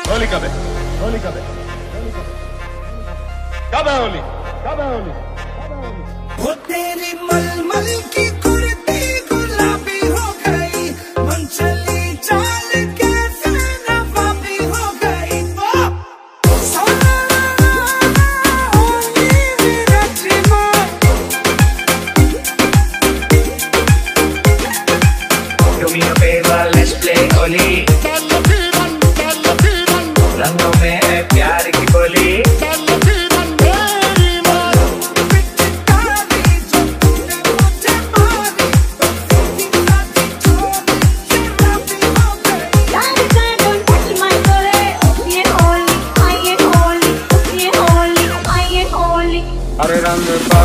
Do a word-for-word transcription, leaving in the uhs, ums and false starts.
होली कब है? होली कब है? कब है होली? कब है होली? वो तेरी मलमल की कुर्ती गुलाबी हो गई, मन चली चाल कैसे नवाबी हो गई। Do me a favor, let's play Holi. रंगों में है प्यार की बोली। अरे रंग